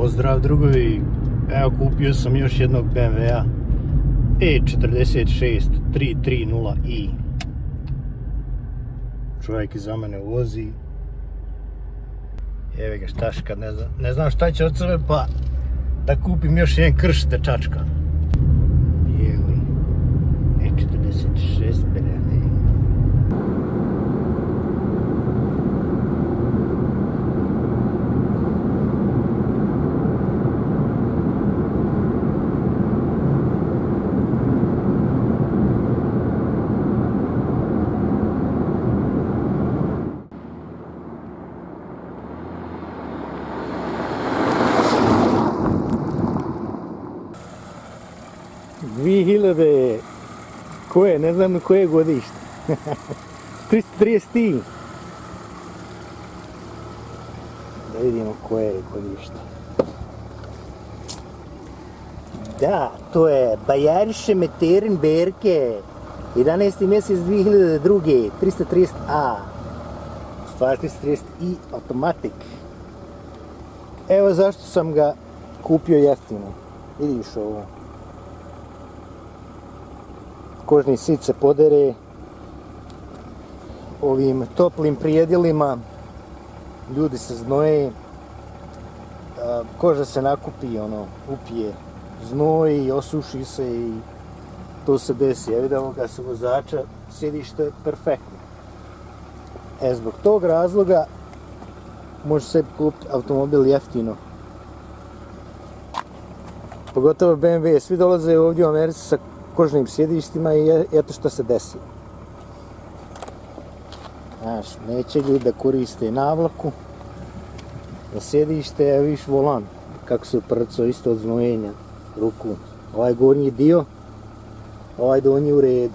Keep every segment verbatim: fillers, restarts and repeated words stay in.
Pozdrav drugovi, evo kupio sam još jednog B M W-a E četrdeset šest tri tri nula i. Čovjek iza mene vozi. Evo ga štaška, ne znam, ne znam šta će od sebe, pa da kupim još jedan krš tečačka. Bijeli E četrdeset šest berene. dvije hiljade, koje, ne znam koje godište, tristo trideset. Da vidimo koje je godište. Da, to je Bayerische Meteren-Werke, jedanaesti mjesec dvije hiljade druge. tristo trideset A, stvar tristo trideset i automatik. Evo zašto sam ga kupio jeftino, vidiš ovo. Kožni sit se podere ovim toplim prijedjelima, ljudi se znoje, koža se nakupi, ono, upije znoj i osuši se i to se desi. Ja vidim ga sa vozača, sjedište je perfektno. E, zbog tog razloga može sebi kupiti automobil jeftino. Pogotovo B M W, svi dolaze ovdje u Americi sa kožnim sjedištima i eto što se desi. Znaš, neće ljudi da koriste navlaku za sjedište, a viš volan kako se prco isto od znojenja ruku. Ovaj gornji dio, ovaj donji u redu.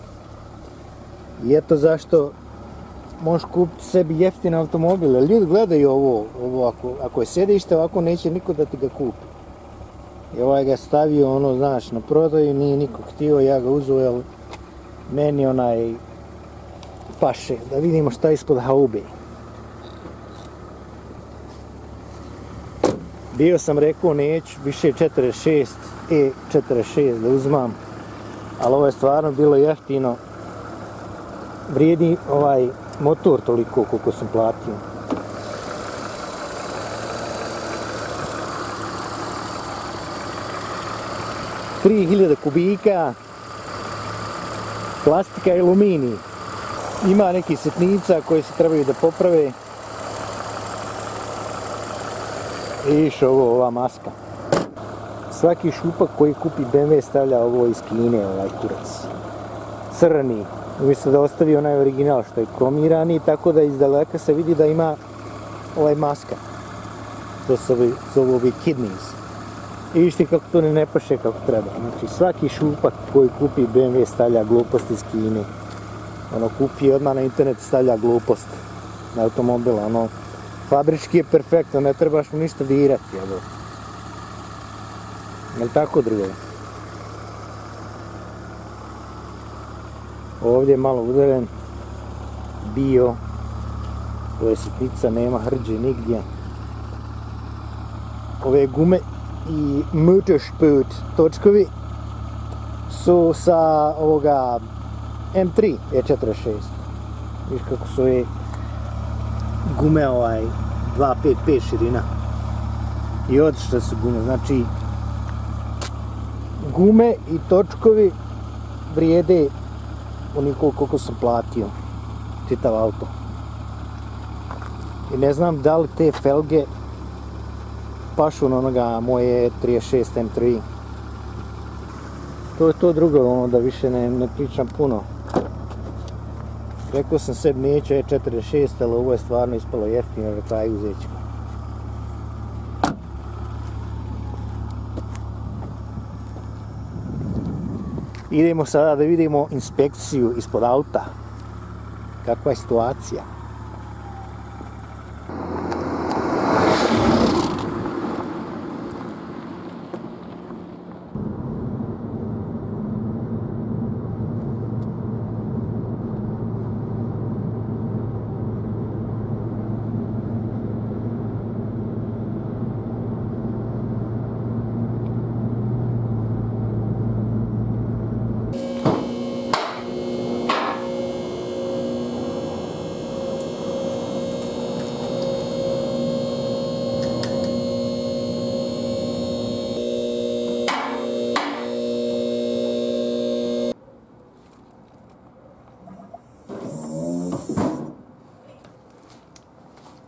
I eto zašto možeš kupiti sebi jeftin automobil. Ljudi gledaju ovo, ovo ako, ako je sjedište, ovako neće niko da ti ga kupi. I ovaj ga stavio, ono, znaš, na prodaju, nije niko htio, ja ga uzeo, jer meni onaj paše. Da vidimo šta je ispod haube. Bio sam rekao neću više četrdeset šest, E četrdeset šest da uzmam, ali ovo je stvarno bilo jeftino. Vrijedi ovaj motor toliko koliko sam platio. tri hiljade kubika, plastika i aluminij. Ima nekih sitnica koje se trebaju da poprave. Viš ovo, ova maska. Svaki šupak koji kupi B M W stavlja ovo iz Kine, ovaj kurac. Crni. Umjesto da ostavi onaj original što je kromirani, tako da iz daleka se vidi da ima ovaj maska. To se zove ovi kidneys. I višti kako to ne paše kako treba. Znači svaki šupak koji kupi B M W stavlja glupost iz Kine. Ono kupi odmah na internet stavlja glupost na automobil. Ono fabrički je perfektno, ne trebaš mu ništa dirati. Jel, jel tako drugo? Ovdje je malo udaren. Bio. To je sitnica, nema hrđe nigdje. Ove gume i Motorsport točkovi su sa ovoga M tri E četrdeset šest. Viš kako su ove gume ovaj dva pet pet širina. I odlične su gume, znači gume i točkovi vrijede onoliko koliko sam platio čitav auto. I ne znam da li te felge pašu na onoga moje trideset šest M tri. To je to drugo, ono da više ne, ne pričam puno. Rekao sam sebi neću E četrdeset šest, ali ovo je stvarno ispalo jeftino, na kraju uzet ću. Idemo sada da vidimo inspekciju ispod auta. Kakva je situacija.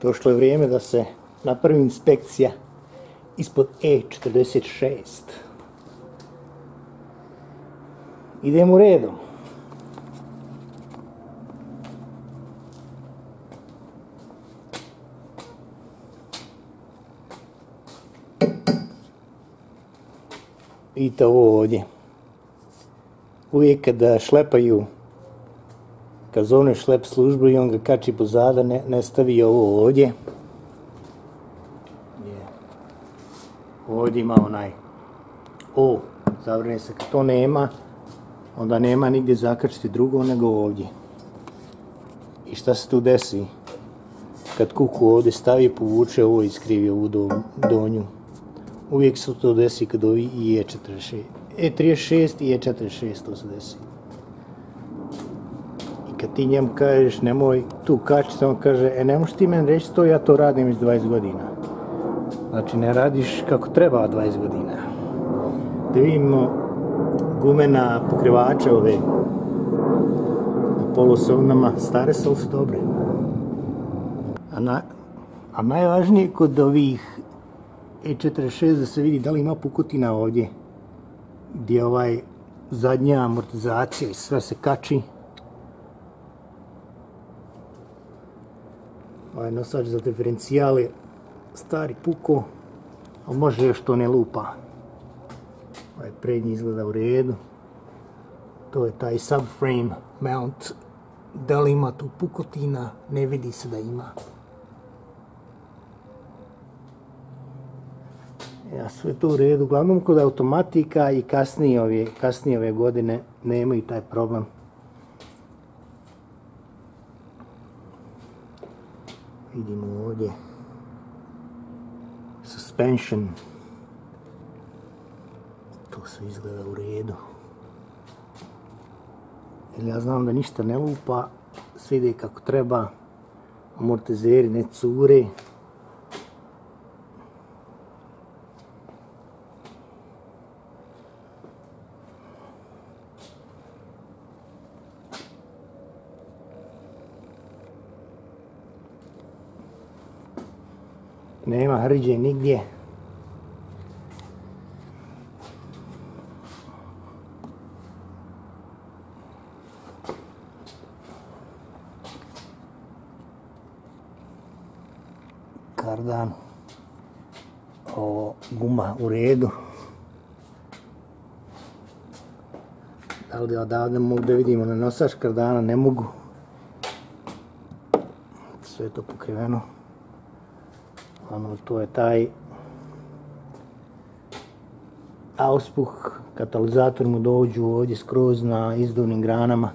Došlo je vrijeme da se napravi inspekcija ispod E četrdeset šest. Idemo redom. Vidite ovo ovdje. Uvijek kada šlepaju, kad zovne šlep službu i on ga kači pozada, ne, ne stavi ovo ovdje. Ovdje ima onaj O, zavrne se. Kad to nema, onda nema nigdje zakačiti drugo nego ovdje. I šta se tu desi? Kad kuku ovdje stavi, povuče ovo i skrivi ovu do, donju. Uvijek se to desi kad ovi i E četrdeset šest. E trideset šest i E četrdeset šest to se desi. I kad ti njemu kažeš nemoj tu kačiti, on kaže e ne možeš ti meni reći to, ja to radim već dvadeset godina. Znači ne radiš kako treba dvadeset godina. Da vidimo gumena pokrivače ove na polosovnama, stare su, ali su dobre. A, na, a najvažnije kod ovih E četrdeset šest da se vidi da li ima pukotina ovdje gdje ovaj zadnja amortizacija i sve se kači. Ovaj nosač za diferencijal je stari puko, ali može još to ne lupa. Ovaj prednji izgleda u redu. To je taj subframe mount. Da li ima tu pukotina? Ne vidi se da ima. Ja, sve to u redu. Uglavnom kod automatika i kasnije ove, kasnije ove godine nemaju taj problem. Vidimo ovdje suspension. To sve izgleda u redu. Jer ja znam da ništa ne lupa, sve ide kako treba, amortizeri ne cure. Nema hrđe nigdje. Kardan. Ovo guma u redu. Da li odavde mogu da vidimo na nosač kardana? Ne mogu. Sve je to pokriveno. Ono, to je taj auspuh, katalizator mu dođu ovdje skroz na izduvnim granama.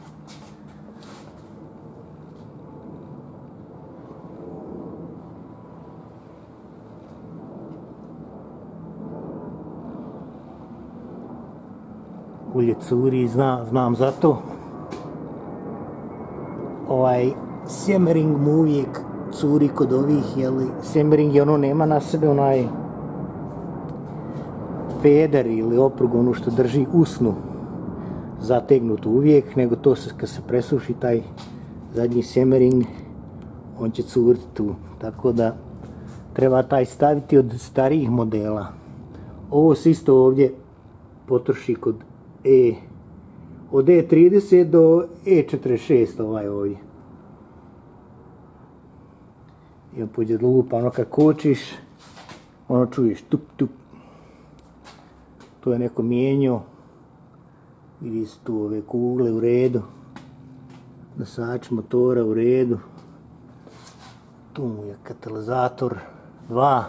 Ulje curi, zna, znam za to. Ovaj sjemering mu uvijek curi kod ovih, jeli, sjemering je ono nema na sebe onaj feder ili oprug, ono što drži usnu zategnutu uvijek, nego to se kad se presuši taj zadnji sjemering, on će curiti tu, tako da treba taj staviti od starijih modela. Ovo se isto ovdje potroši kod E, od E trideset do E četrdeset šest ovaj ovdje. I on pođe do lupa, ono kad kočiš, ono čuješ tup tup. To je neko mijenjao. Vidi se tu ove kugle u redu. Nosač motora u redu. Tu mu je katalizator dva.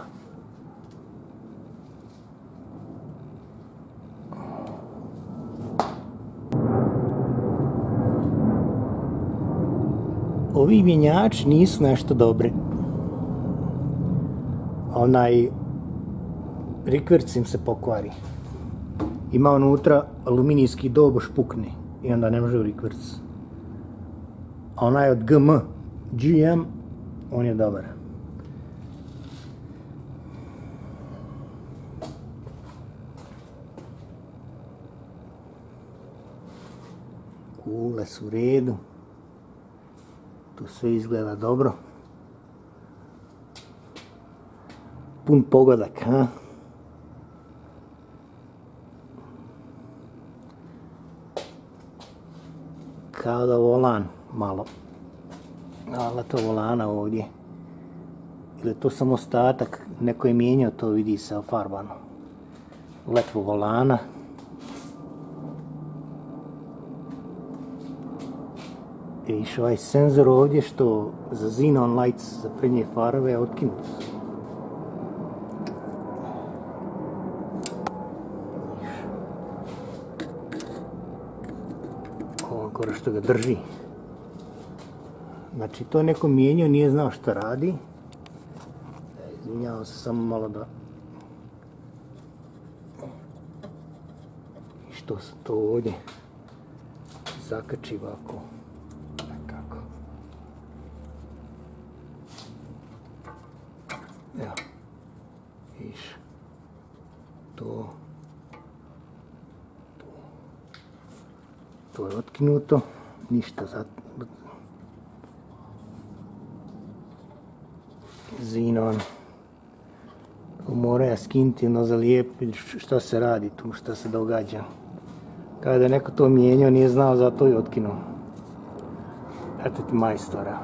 Ovi mjenjači nisu nešto dobri. Onaj rikverc im se pokvari. Ima unutra aluminijski doboš pukne i onda ne može u rikverc. A onaj od G M, G M, on je dobar. Kule su u redu. Tu sve izgleda dobro. pun pogodak, ha? Kao da volan malo. Ali to volana ovdje. Ili to samo ostatak, neko je mijenjao to, vidi se ofarbano. Letvu volana. I viš ovaj senzor ovdje što za xenon lights, za prednje farove je otkinut. Ovo gore što ga drži. Znači to je neko mijenjao, nije znao što radi. Izvinjavam se samo malo da... Što se to ovdje zakači ovako. Nekako. Evo. Viš. To. To. To je otkinuto. Ništa za... Xenon. Mora ja skinuti, ono zalijepiti šta se radi tu, šta se događa. Kada je neko to mijenjao, nije znao, zato je otkinuo. Eto ti majstora.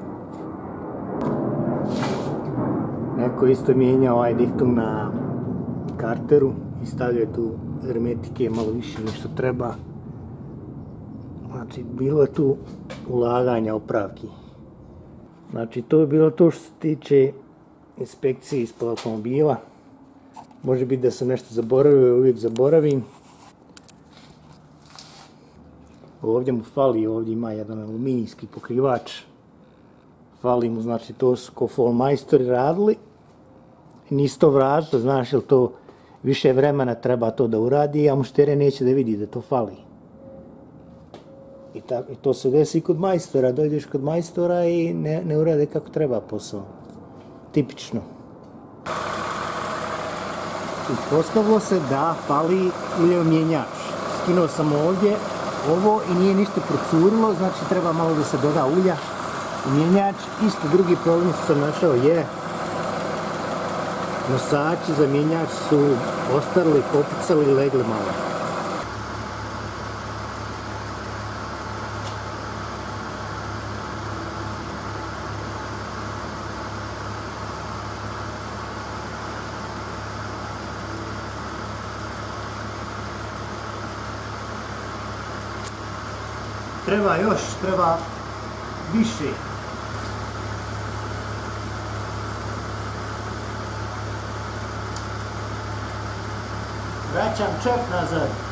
Neko isto mijenjao ovaj diktum na karteru i stavljao tu hermetike malo više nego što treba. Znači, bilo je tu ulaganja opravki. Znači, to je bilo to što se tiče inspekcije ispod automobila. Može biti da sam nešto zaboravio, uvijek zaboravim. Ovdje mu fali, ovdje ima jedan aluminijski pokrivač. Fali mu, znači to su ko folmajstori radili. Nisu to vratili, znaš, jer to više vremena treba to da uradi, a mušterija neće da vidi da to fali. I, ta, i to se desi i kod majstora, dođeš kod majstora i ne, ne urade kako treba posao. Tipično. Ispostavilo se da fali uljomjenjač. Skinuo sam ovdje ovo i nije ništa procurilo, znači treba malo da se doda ulja. Mjenjač, isto drugi problem što sam našao je nosači za mjenjač su ostarili, popucali i legli malo. Treba još, treba više. Vraćam čep nazad.